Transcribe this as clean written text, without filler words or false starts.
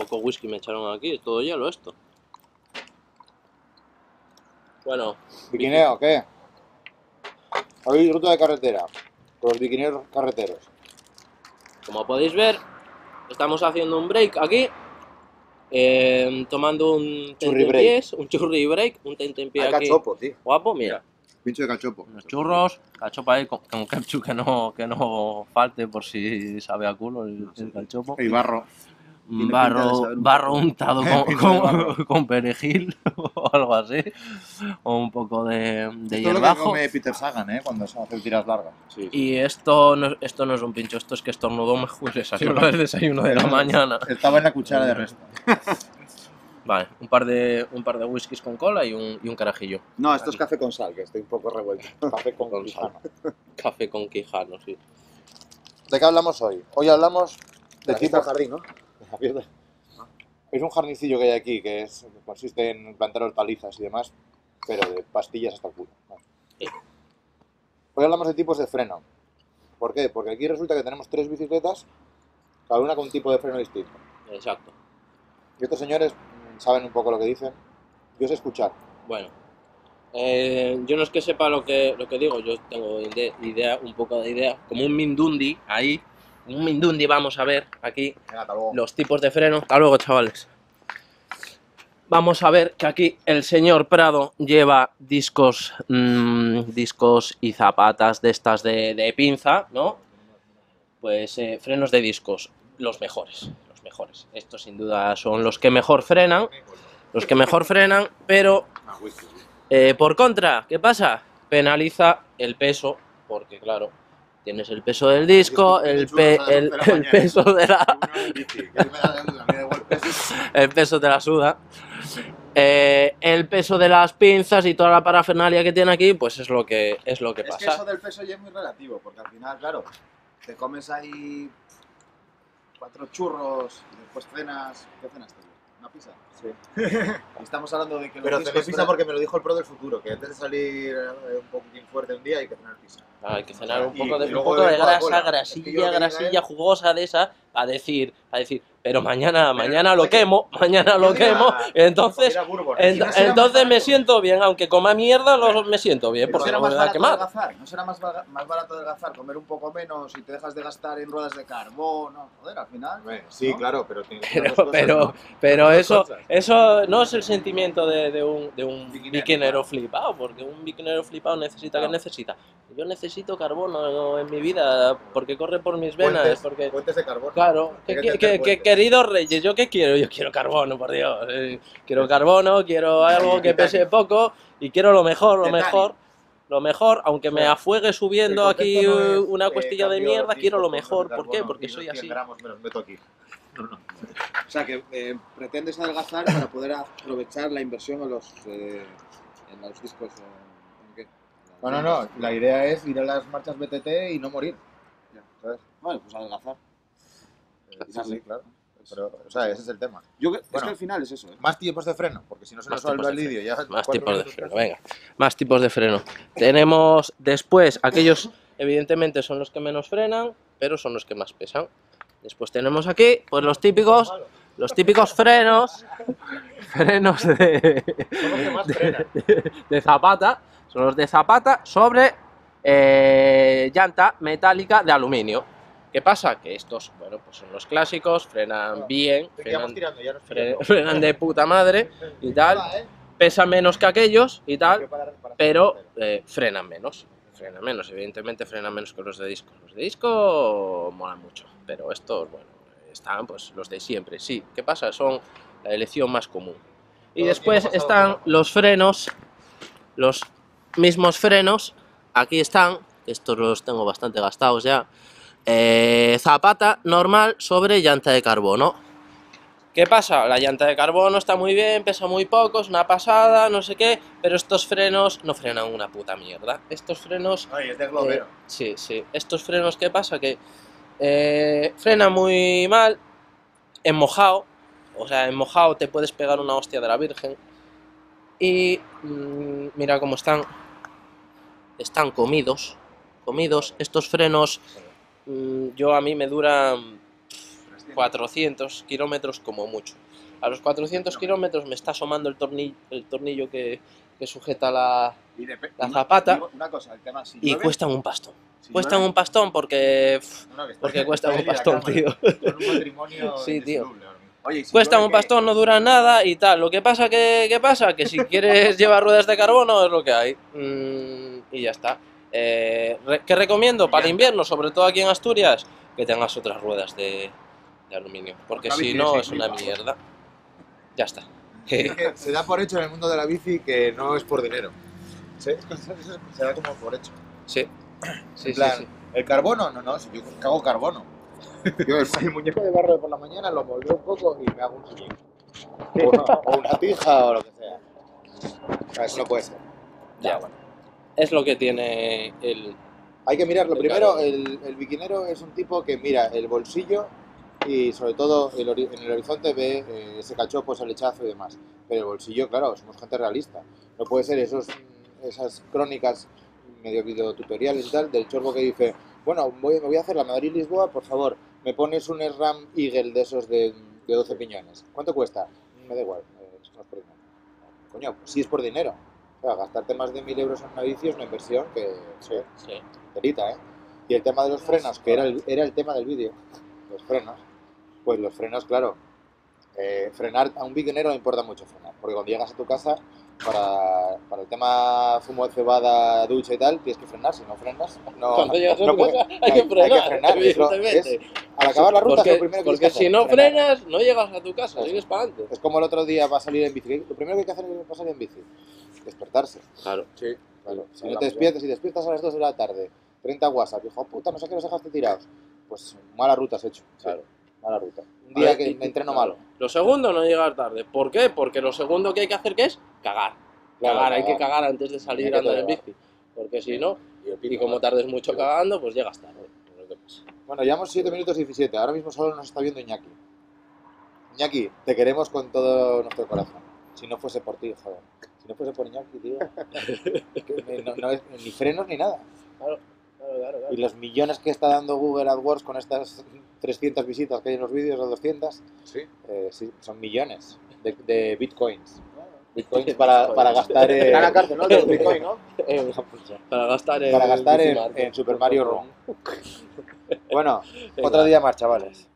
poco whisky me echaron aquí, es todo hielo esto. Bueno, ¿Biquineo qué? Hoy ruta de carretera. Con los biquineros carreteros. como podéis ver, estamos haciendo un break aquí. Tomando un Churri tentempiés, un churri break, un tentempié Hay aquí. cachopo, tío. Guapo, mira. Pincho de cachopo. Unos churros, cachopa ahí con ketchup que no falte por si sabe a culo el cachopo. Y barro. Un Tiene pinta de saber un barro poco. untado Pinta de barro. con perejil o algo así. O un poco de Esto es lo que hierbajo. come Peter Sagan, cuando se hace tiras largas. Sí, sí. Y esto no es un pincho, esto es que estornudó mejor el desayuno de la mañana. Estaba en la cuchara de resto. Vale, un par de whiskies con cola y un carajillo. No, esto es café con sal, que estoy un poco revuelto. Café con Con quijano. Café con quijano, sí. ¿De qué hablamos hoy? Hoy hablamos de tipo... jardín, ¿no? Es un jardincillo que hay aquí que consiste en plantar hortalizas y demás, pero de pastillas hasta el culo. Sí. Hoy hablamos de tipos de freno. ¿Por qué? Porque aquí resulta que tenemos 3 bicicletas, cada una con un tipo de freno distinto. Exacto. Y estos señores saben un poco lo que dicen. Yo sé escuchar. Bueno, yo no es que sepa lo que digo, yo tengo idea, un poco de idea, como un Mindundi ahí, un Mindundi, vamos a ver aquí Venga, hasta luego. los tipos de freno. Hasta luego, chavales. Vamos a ver que aquí el señor Prado lleva discos y zapatas de estas de pinza, ¿no? Pues frenos de discos, los mejores. Estos sin duda son los que mejor frenan, pero por contra, ¿qué pasa? Penaliza el peso, porque claro, tienes el peso del disco, el peso de el peso de la suda, el peso de las pinzas y toda la parafernalia que tiene aquí, pues es lo que Es que pasa. eso del peso ya es muy relativo, porque al final, claro, te comes ahí 4 churros y después cenas. ¿Qué cenaste? ¿Una pizza? Sí. Y estamos hablando de que los Pero discos cené pizza porque me lo dijo el pro del futuro, que antes de salir un poquitín fuerte un día hay que cenar pizza. Hay que cenar un Y poco de luego grasa, beber Coca-Cola. grasilla, Es que yo lo que grasilla diga es- jugosa de esa, a decir, pero mañana lo oye, quemo, entonces me siento bien, aunque coma mierda, me siento bien, ¿No porque será no me más voy a barato quemar. adelgazar? ¿No será más barato adelgazar, comer un poco menos y te dejas de gastar en ruedas de carbón? No, joder, al final. Sí, ¿no? claro, pero tiene dos cosas, Pero ¿no? eso, cosas. eso no es el sentimiento de un Biquinero, biquinero claro. flipado, porque un biquinero flipado necesita que necesita. Yo necesito carbono en mi vida, porque corre por mis venas, porque... Puentes de carbón. Claro, Hay que hacer puentes. queridos reyes, ¿yo qué quiero? Yo quiero carbono, por Dios. Quiero carbono, quiero algo que pese poco y quiero lo mejor, aunque me afuegue subiendo El aquí concepto no es, una cuestilla de cambio mierda, discos quiero lo por mejor. gramos de ¿Por qué? carbono, Porque y soy unos 100 así. gramos me los meto aquí. O sea, que pretendes adelgazar para poder aprovechar la inversión en los discos. ¿En qué? No. La idea es ir a las marchas BTT y no morir. Ya. ¿Sabes? Bueno, pues adelgazar. Sí, claro. Pero, o sea, ese es el tema. Es que Bueno. al final es eso. Más tiempos de freno, porque si no se nos Más tipos salva el de vídeo ya. Más 4 tipos de minutos freno, casi. venga. Más tipos de freno. Tenemos después aquellos, evidentemente son los que menos frenan, pero son los que más pesan. Después tenemos aquí, pues los típicos frenos Son los que más frenan. de zapata, son los de zapata sobre llanta metálica de aluminio. ¿Qué pasa? Que estos, bueno, pues son los clásicos, frenan bien, Seguíamos tirando, ya nos frenan de puta madre y tal, pesan menos que aquellos y tal, pero frenan menos, evidentemente frenan menos que los de disco. Los de disco molan mucho, pero estos, bueno, están pues los de siempre, sí. ¿Qué pasa? Son la elección más común. Y después están los frenos, los mismos frenos, aquí están, estos los tengo bastante gastados ya, zapata normal sobre llanta de carbono. ¿Qué pasa? La llanta de carbono está muy bien, pesa muy poco, es una pasada, no sé qué, pero estos frenos no frenan una puta mierda. Estos frenos... Ay, es de globero. Sí. Estos frenos, ¿qué pasa? Que frenan muy mal en mojado, o sea, en mojado te puedes pegar una hostia de la Virgen. Y mira cómo están comidos estos frenos. A mí me duran 400 kilómetros como mucho. A los 400 kilómetros me está asomando el tornillo que sujeta la zapata Una cosa, el tema, si y llueve, cuestan un pastón. si Cuestan llueve- un pastón porque No, que está- porque cuestan un está ahí la pastón, cámara. tío. Con un matrimonio Sí, tío. indisoluble ahora mismo. Oye, y si Cuestan llueve, un ¿qué? pastón, no duran nada y tal. Lo que pasa ¿qué pasa? Que si quieres llevar ruedas de carbono es lo que hay. Y ya está. ¿Qué recomiendo para el invierno? Sobre todo aquí en Asturias, que tengas otras ruedas de aluminio. Porque La si bici no de es una 6.000 mierda. Ya está. Es que se da por hecho en el mundo de la bici que no es por dinero. Se da como por hecho. Sí. Sí, En plan, sí. ¿el carbono? No, si yo cago carbono. Yo el muñeco de barro de por la mañana lo molveo un poco y me hago un sillín. O una tija o lo que sea. O sea, eso no puede ser. Ya, bueno. Es lo que tiene el... Hay que mirar, lo El primero, carbono. el biquinero es un tipo que mira el bolsillo y sobre todo en el horizonte ve ese cachopo, ese lechazo y demás. Pero el bolsillo, claro, somos gente realista. No puede ser esas crónicas medio videotutoriales y tal del chorbo que dice, bueno, me voy a hacer la Madrid-Lisboa, por favor, me pones un SRAM Eagle de esos de 12 piñones. ¿Cuánto cuesta? Me da igual, eso no es por dinero. Coño, pues sí es por dinero. O sea, gastarte más de 1.000 euros en una bici es una inversión que... Sí. telita, ¿eh? Y el tema de los frenos, que era el tema del vídeo, los frenos, pues los frenos, claro, frenar a un biquinero le importa mucho frenar, porque cuando llegas a tu casa, para el tema fumo de cebada, ducha y tal, tienes que frenar, si no frenas, no, Cuando llegas a no tu puedes- casa hay que frenar, evidentemente. al acabar la ruta Porque, es lo primero que porque tienes que si hacer, no frenar. frenas, no llegas a tu casa, Eso. sigues para adelante. Es como el otro día va a salir en bici, lo primero que hay que hacer para salir en bici, despertarse. Claro. Sí. Claro, si no hablamos te despiertas, si despiertas a las 2 de la tarde, 30 WhatsApp, hijo puta, no sé qué los dejaste tirados, pues mala ruta has hecho. Claro. Mala ruta. Un día que me entreno malo. Lo segundo, no llegar tarde. ¿Por qué? Porque lo segundo que hay que hacer, ¿qué es? Cagar. Claro, Cagar, hay cagar. que cagar antes de salir Hay a que andar en cagar. bici. Porque si no, el y pito, como ¿no? tardes mucho cagando, pues llegas tarde. Es lo que pasa. Bueno, llevamos 7 minutos 17. Ahora mismo solo nos está viendo Iñaki. Iñaki, te queremos con todo nuestro corazón. Si no fuese por ti, joder. Si no fuese por Iñaki, tío. Que no es ni frenos ni nada. Claro. Y los millones que está dando Google AdWords con estas 300 visitas que hay en los vídeos, o 200, Sí. sí, son millones de bitcoins. Bitcoins para gastar en... Era la cárcel, ¿no? De los Bitcoin, ¿no? Para gastar en, Para gastar Bici en Market. Super Mario Run. Bueno, Venga. otro día más, chavales.